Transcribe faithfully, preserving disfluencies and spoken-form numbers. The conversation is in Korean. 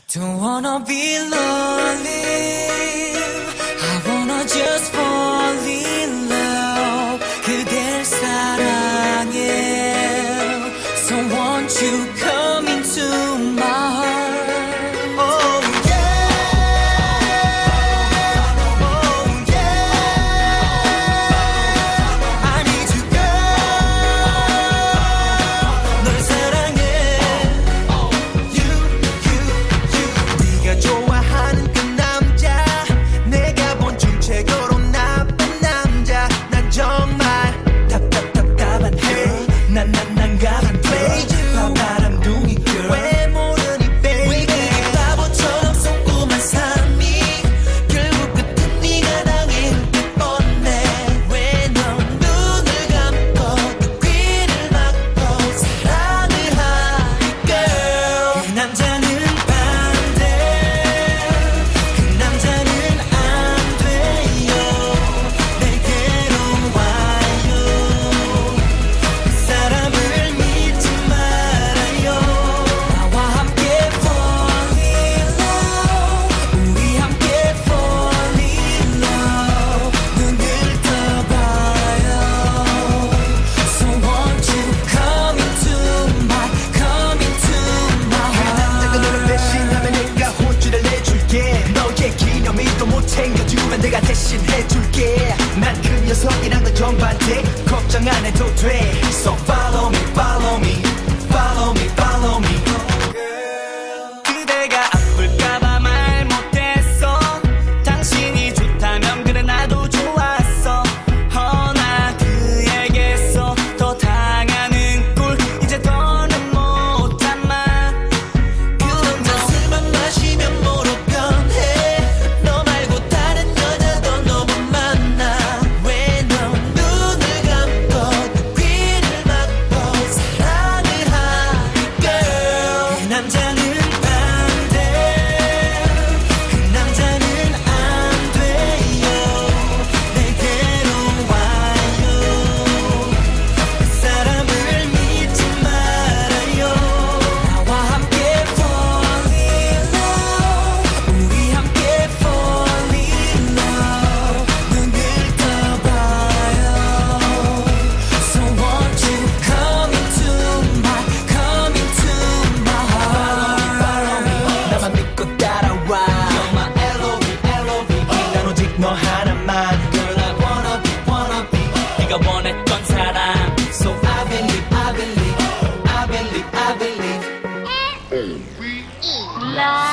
Don't wanna be lonely. I wanna just fall in love. 그댈 사랑해. So won't you come into my heart? Oh yeah, oh yeah. I need you, girl. 널 사랑해. You, you, you. 네가 좋아하는 그 남자, 내가 본 중 최고로 나쁜 남자. 난 정말 답답답답한 해. 난 난 난 가만 play you. 바람둥이 girl. 왜 모르니 baby. 왜 바보처럼 손꼽만 삶이 결국 끝은 네가 당해 뻔해. 왜 넌 눈을 감고 또 귀를 막고 사랑을 하니 girl. 그 남자는 반대. 그 남자는 안 돼요. 내게로 와요. 그 사람을 믿지 말아요. 나와 함께 fall in love. 우리 함께 fall in love. 눈을 떠봐요. So won't you come into my, come into my 그 남자가 너를 heart? 배신하면 내가 혼쭐을 내줄게. 너의 기념일도 못 챙겨주면 내가 대신 해줄게. 난 그 녀석이랑은 정반대. 걱정 안 해도 돼. So follow me, follow me, follow me, follow me. 그대가 아플까봐 말 못했어. 당신이 좋다면 그래 나도 좋았어. 허나 그에게서 더 당하는 꼴 이제 더는 못 참아. 그 남자 술만 마시면 뭐로 변해. 너 말고 다른 여자도 너무 많아. 왜 넌 눈을 감고 또 귀를 막고 사랑을 하니 girl. 그 남자는 반대. 그 남자는 안 돼요. 내게로 와요. 그 사람을 믿지 말아요. 나와 함께 fall in love. 우리 함께 fall in love. 눈을 떠봐요. So won't you come into my, come into my heart? 나만 믿고 따라와. You're my L O V, L O V. 난 오직 너 하나만. Girl, I wanna be, wanna be 네가 원했던 사람. So I believe, I believe, I believe, I believe. La